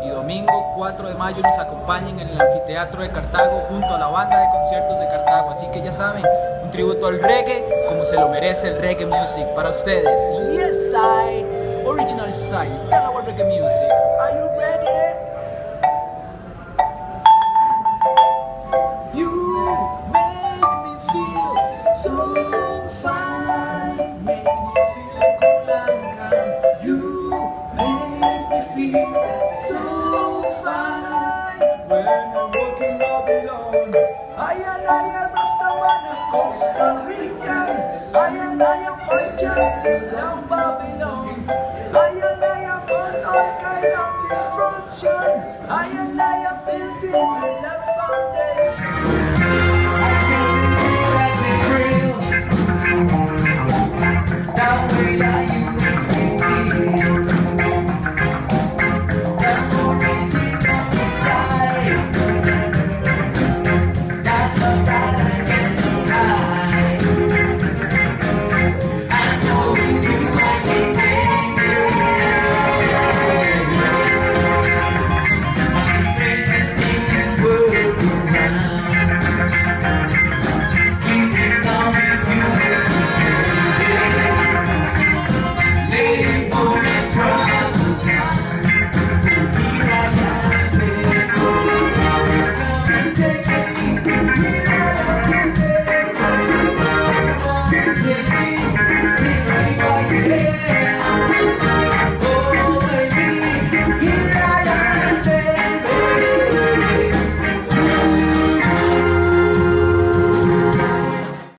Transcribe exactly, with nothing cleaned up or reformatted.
y domingo cuatro de mayo nos acompañen en el anfiteatro de Cartago junto a la banda de conciertos de Cartago. Así que ya saben, un tributo al reggae como se lo merece el reggae music para ustedes. Yes, I, original style, Delaware reggae music. Are you ready? You make me feel so fine, make me feel cool and calm. You make me feel so fine when I'm walking Babylon. I and I am Rastaman, Costa Rican. I and I am fighting till down Babylon. I and I am on all kind of destruction. I and I am filthy and left.